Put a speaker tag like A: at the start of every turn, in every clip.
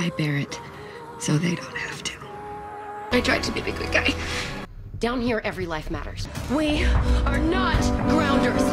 A: I bear it, so they don't have to. I tried to be the good guy.
B: Down here, every life matters. We are not grounders.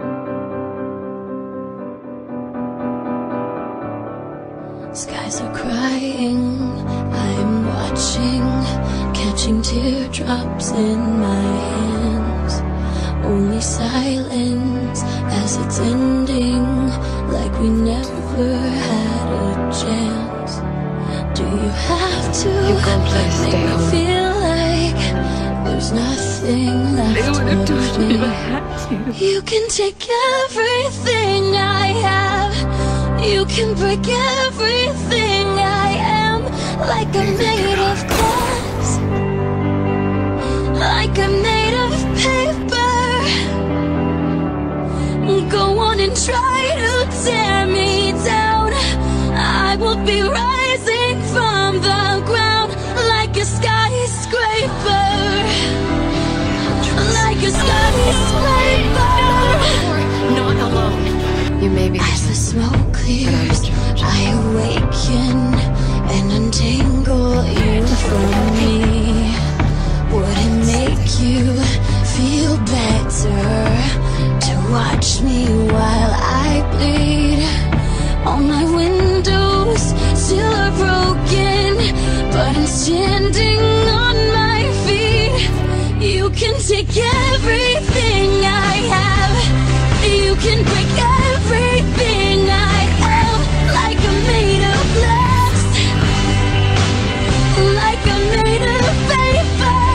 C: Skies are crying, I'm watching, catching teardrops in my hands. Only silence as it's ending, like we never had a chance. Do you have to make me feel like there's nothing left of me? You can take everything I have, you can break everything I am, like I'm made of glass, like I'm made of paper. Go on and try to tear me down, I will be rising from the ground like a skyscraper, like a skyscraper.
B: Not alone. You may be
C: as the smoke clears, I awaken and untangle you from me. Would it make you feel better to watch me while I bleed? All my windows still are broken, but I'm standing on my feet. You can take everything I have, you can break everything I am, like I'm made of glass, like I'm made of paper.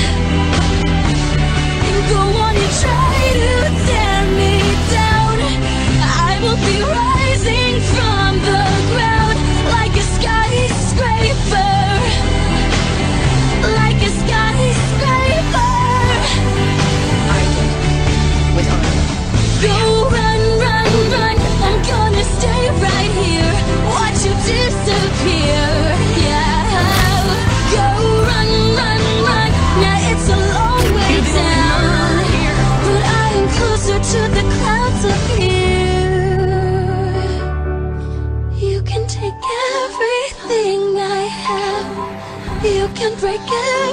C: And go on and try to tear me down, I will be rising from the ground like a skyscraper, like a skyscraper.
B: I did. With honor.
C: Go run, run, run, I'm gonna stay right here, watch you disappear, yeah. Go run, run, run, now it's a long way down, but I am closer to the clouds up here. You can take everything I have, you can break everything